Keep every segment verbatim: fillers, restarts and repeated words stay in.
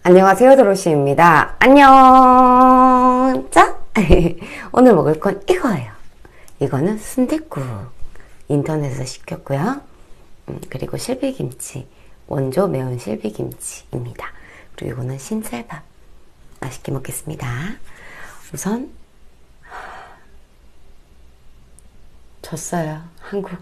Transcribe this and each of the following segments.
안녕하세요, 도로시입니다. 안녕. 자, 오늘 먹을 건 이거예요. 이거는 순댓국. 인터넷에서 시켰고요. 음, 그리고 실비김치, 원조 매운 실비김치입니다. 그리고 이거는 신쌀밥. 맛있게 먹겠습니다. 우선 졌어요, 한국.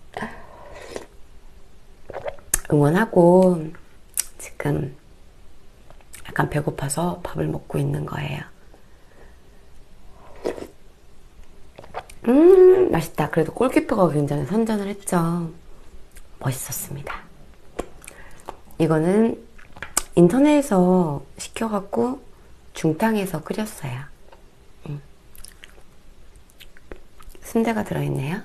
응원하고 지금 약간 배고파서 밥을 먹고 있는 거예요. 음, 맛있다. 그래도 골키퍼가 굉장히 선전을 했죠. 멋있었습니다. 이거는 인터넷에서 시켜갖고 중탕에서 끓였어요. 음. 순대가 들어있네요.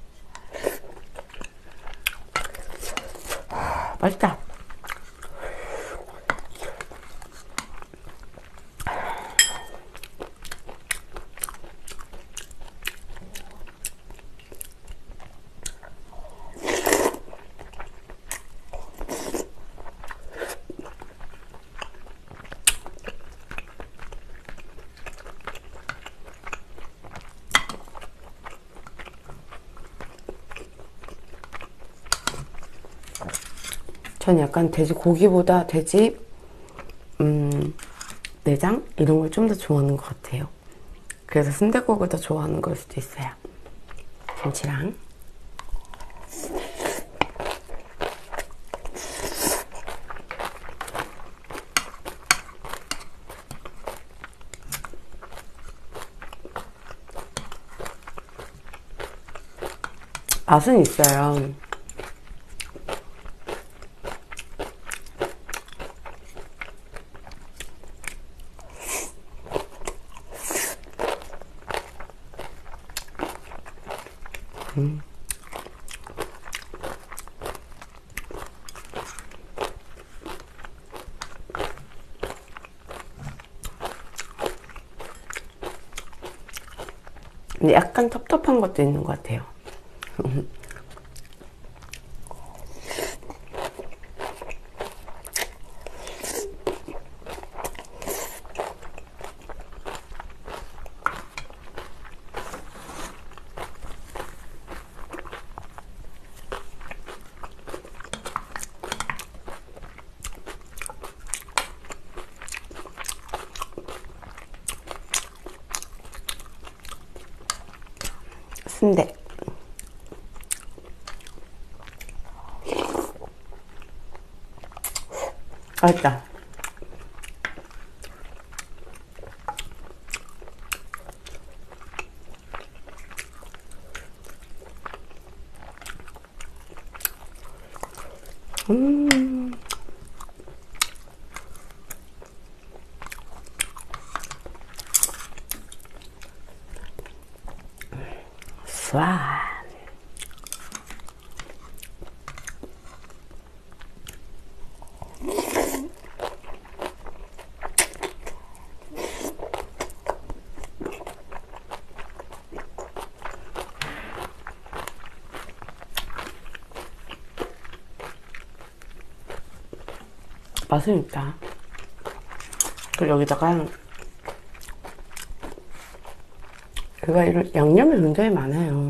맛있다. 전 약간 돼지 고기보다 돼지 음, 내장 이런 걸 좀 더 좋아하는 것 같아요. 그래서 순댓국을 더 좋아하는 걸 수도 있어요. 김치랑 맛은 있어요. 음. 근데 약간 텁텁한 것도 있는 것 같아요. 순대 맛있다. 음. 와. 맛은 있다. 그리고 여기다가 얘가 이런 양념이 굉장히 많아요.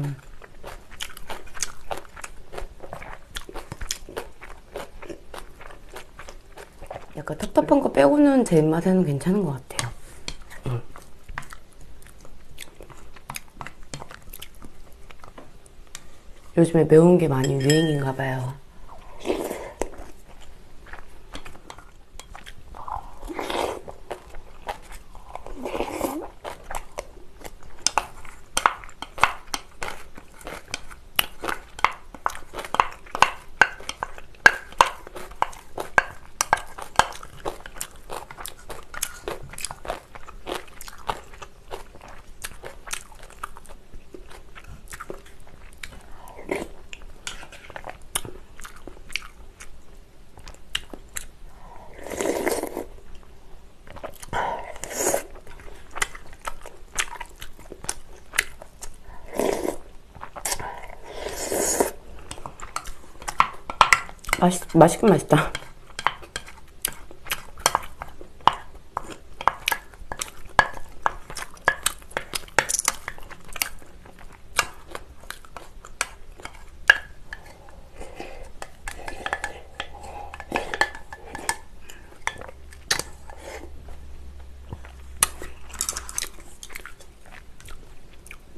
약간 텁텁한 거 빼고는 제 입맛에는 괜찮은 것 같아요. 음. 요즘에 매운 게 많이 유행인가 봐요. 맛있, 맛있긴 맛있다.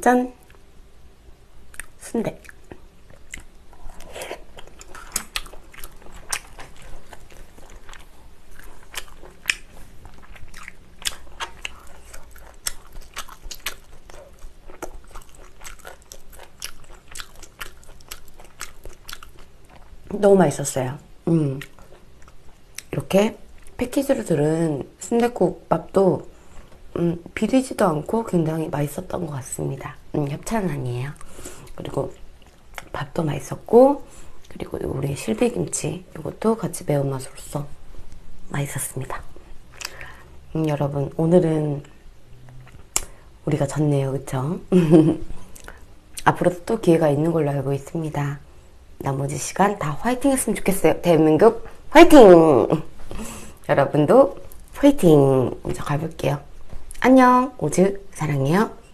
짠! 순대. 너무 맛있었어요. 음. 이렇게 패키지로 들은 순댓국밥도 음, 비리지도 않고 굉장히 맛있었던 것 같습니다. 음, 협찬은 아니에요. 그리고 밥도 맛있었고, 그리고 우리 실비김치 이것도 같이 매운맛으로서 맛있었습니다. 음, 여러분 오늘은 우리가 졌네요. 그쵸? 앞으로도 또 기회가 있는 걸로 알고 있습니다. 나머지 시간 다 화이팅 했으면 좋겠어요. 대한민국 화이팅! 여러분도 화이팅! 먼저 가볼게요. 안녕, 오즈 사랑해요.